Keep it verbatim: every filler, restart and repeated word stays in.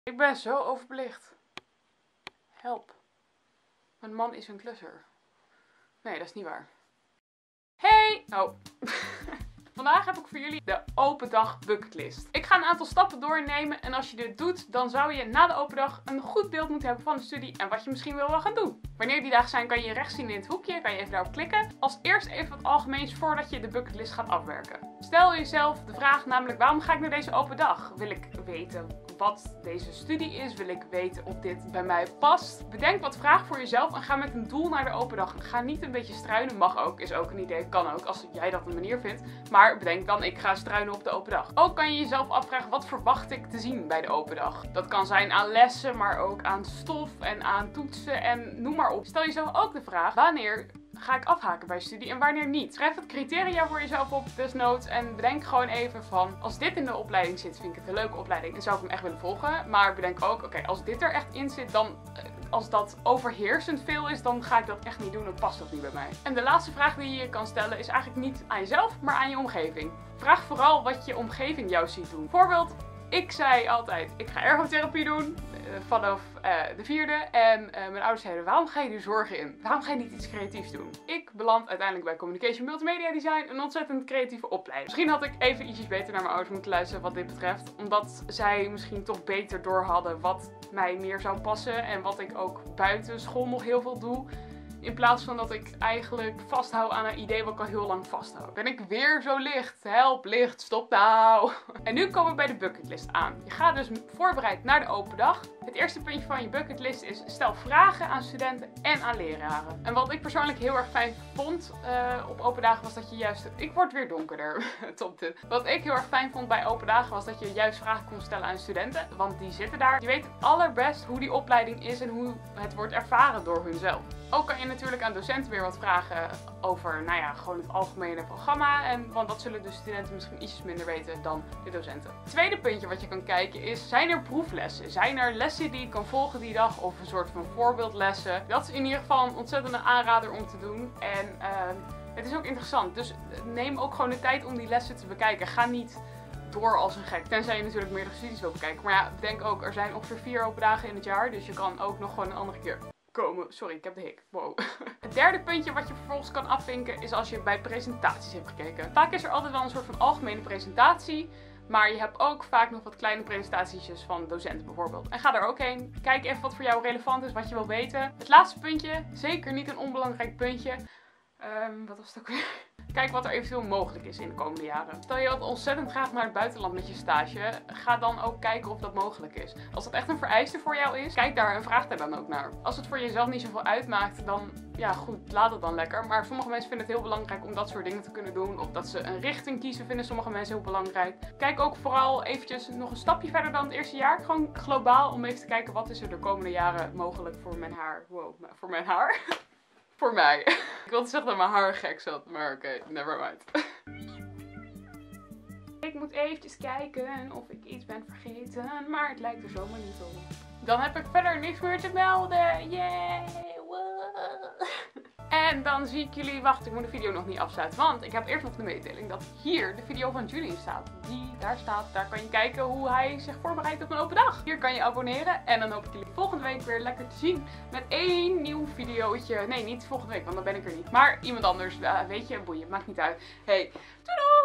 Ik ben zo overbelicht. Help. Mijn man is een klusser. Nee, dat is niet waar. Hey! Oh. Vandaag heb ik voor jullie de open dag bucketlist. Ik ga een aantal stappen doornemen en als je dit doet, dan zou je na de open dag een goed beeld moeten hebben van de studie en wat je misschien wil gaan doen. Wanneer die dagen zijn, kan je rechts zien in het hoekje, kan je even daarop klikken. Als eerst even wat algemeens voordat je de bucketlist gaat afwerken. Stel jezelf de vraag namelijk, waarom ga ik naar deze open dag? Wil ik weten wat deze studie is? Wil ik weten of dit bij mij past? Bedenk wat vragen voor jezelf en ga met een doel naar de open dag. Ga niet een beetje struinen, mag ook, is ook een idee, kan ook als jij dat een manier vindt. Maar bedenk dan, ik ga struinen op de open dag. Ook kan je jezelf afvragen, wat verwacht ik te zien bij de open dag? Dat kan zijn aan lessen, maar ook aan stof en aan toetsen en noem maar op. Stel jezelf ook de vraag, wanneer ga ik afhaken bij studie en wanneer niet? Schrijf het criteria voor jezelf op, desnoods, en bedenk gewoon even van, als dit in de opleiding zit, vind ik het een leuke opleiding en zou ik hem echt willen volgen. Maar bedenk ook, oké, okay, als dit er echt in zit, dan, als dat overheersend veel is, dan ga ik dat echt niet doen, dan past dat niet bij mij. En de laatste vraag die je kan stellen is eigenlijk niet aan jezelf, maar aan je omgeving. Vraag vooral wat je omgeving jou ziet doen. Bijvoorbeeld, ik zei altijd, ik ga ergotherapie doen uh, vanaf uh, de vierde. En uh, mijn ouders zeiden, waarom ga je nu zorgen in? Waarom ga je niet iets creatiefs doen? Ik beland uiteindelijk bij Communication Multimedia Design, een ontzettend creatieve opleiding. Misschien had ik even ietsjes beter naar mijn ouders moeten luisteren wat dit betreft. Omdat zij misschien toch beter door hadden wat mij meer zou passen. En wat ik ook buiten school nog heel veel doe. In plaats van dat ik eigenlijk vasthoud aan een idee wat ik al heel lang vasthoud. Ben ik weer zo licht? Help, licht, stop nou. En nu komen we bij de bucketlist aan. Je gaat dus voorbereid naar de open dag. Het eerste puntje van je bucketlist is, stel vragen aan studenten en aan leraren. En wat ik persoonlijk heel erg fijn vond uh, op open dagen was dat je juist... Ik word weer donkerder. Top dit. Wat ik heel erg fijn vond bij open dagen was dat je juist vragen kon stellen aan studenten. Want die zitten daar. Die weten het allerbest hoe die opleiding is en hoe het wordt ervaren door hunzelf. Ook kan je natuurlijk aan docenten weer wat vragen over, nou ja, gewoon het algemene programma. En, want dat zullen de studenten misschien ietsjes minder weten dan de docenten. Het tweede puntje wat je kan kijken is, zijn er proeflessen? Zijn er lessen die je kan volgen die dag of een soort van voorbeeldlessen? Dat is in ieder geval een ontzettende aanrader om te doen. En uh, het is ook interessant. Dus neem ook gewoon de tijd om die lessen te bekijken. Ga niet door als een gek. Tenzij je natuurlijk meerdere studies wil bekijken. Maar ja, denk ook, er zijn ongeveer vier open dagen in het jaar. Dus je kan ook nog gewoon een andere keer komen. Sorry, ik heb de hik. Wow. Het derde puntje wat je vervolgens kan afvinken is als je bij presentaties hebt gekeken. Vaak is er altijd wel een soort van algemene presentatie. Maar je hebt ook vaak nog wat kleine presentaties van docenten bijvoorbeeld. En ga daar ook heen. Kijk even wat voor jou relevant is, wat je wil weten. Het laatste puntje, zeker niet een onbelangrijk puntje. Um, wat was het ook weer? Kijk wat er eventueel mogelijk is in de komende jaren. Stel je wilt ontzettend graag naar het buitenland met je stage, ga dan ook kijken of dat mogelijk is. Als dat echt een vereiste voor jou is, kijk daar en vraag daar dan ook naar. Als het voor jezelf niet zoveel uitmaakt, dan ja goed, laat het dan lekker. Maar sommige mensen vinden het heel belangrijk om dat soort dingen te kunnen doen. Of dat ze een richting kiezen, vinden sommige mensen heel belangrijk. Kijk ook vooral eventjes nog een stapje verder dan het eerste jaar. Gewoon globaal om even te kijken wat is er de komende jaren mogelijk voor mijn haar. Wow, voor mijn haar? Voor mij. Ik wilde zeggen dat mijn haar gek zat, maar oké, okay, never mind. Ik moet eventjes kijken of ik iets ben vergeten, maar het lijkt er zomaar niet op. Dan heb ik verder niks meer te melden. Yay! Wow. En dan zie ik jullie, wacht, ik moet de video nog niet afsluiten, want ik heb eerst nog de mededeling dat hier de video van Julian staat. Die daar staat, daar kan je kijken hoe hij zich voorbereidt op een open dag. Hier kan je abonneren en dan hoop ik jullie volgende week weer lekker te zien met één nieuw videootje. Nee, niet volgende week, want dan ben ik er niet. Maar iemand anders, uh, weet je, boeien, maakt niet uit. Hey, doei doei!